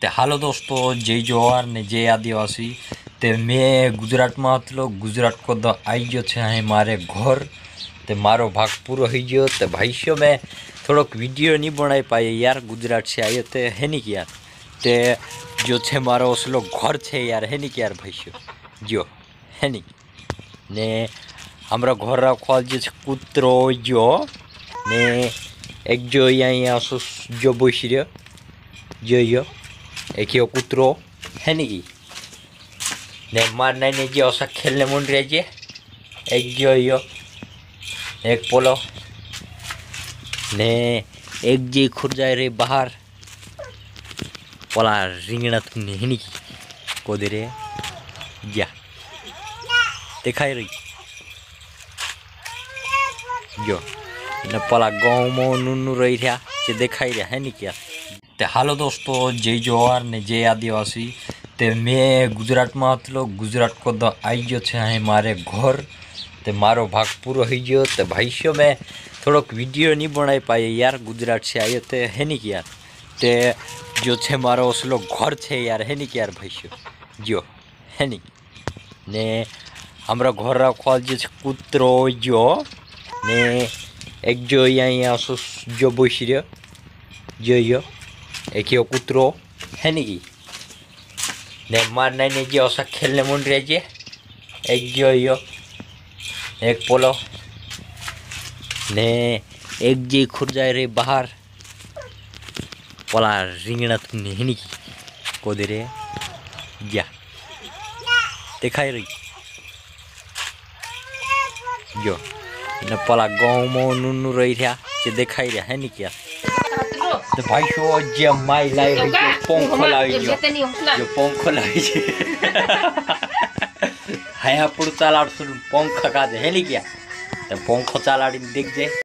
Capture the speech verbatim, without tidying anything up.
તે હાલો દોસ્તો, જય જવાહર ને જય આદિવાસી। તે मैं गुजरात में હતો। गुजरात को तो आई गयो छे अहीं मारे घर। ते मारो भाग पूरो हो गयो। तो भाईशो मैं थोड़ोक वीडियो नहीं बनाई पाए यार, गुजरात से आयो ते है नहीं कि यार। ते जो छे मारो असलो घर छे यार, है नहीं कि यार भाईशो जो है नहीं ने हमारा घर रखवा जो कूतरो जो ने एक जो यहाँ जो बैसी रह्यो जो यो एक यो कूतरो है नहीं ने मार नाई जो असा खेलने मन रहे जे एक जो यो एक पोलो ने एक जी खुर जाए रे बाहर पोला रिंगणा तुमने है नहीं को दे रे जा दिखाई रही जो ने पोला गाँव में नूनू रही रहा जे दिखाई रहा है नहीं क्या। ते हालो दोस्तों, जय जवाहर ने जय आदिवासी। ते मैं गुजरात में હતો। गुजरात को तो आई गयो छे अहीं मारे घर। ते मारो भाग पूरो हो गयो। तो भाईशो मैं थोड़ोक वीडियो नहीं बनाई पाए यार, गुजरात से आयो ते है नहीं कि यार। ते जो छे मारो असलो घर छे यार, है नहीं कि यार भाईशो जो है नहीं ने हमारा घर रखवा जो कूतरो जो ने एक जो यहाँ जो बैसी रह्यो जो यो एक यो कूतरो है नहीं ने मार नाई जो असा खेलने मन रहे जे एक जो यो एक पोलो ने एक जी खुर जाए रे बाहर पोला रिंगणा तुमने है नहीं को दे रे जा दिखाई रही जो ने पोला गाँव में नूनू रही रहा जे दिखाई रहा है नहीं क्या। तो भाई शो जे माई लाई जो पंखो लावी जो जो पंखो लावी छे हाया पुर चालाड़ पंख का है नहीं क्या। तो पंखो चालाड़ी देख जे।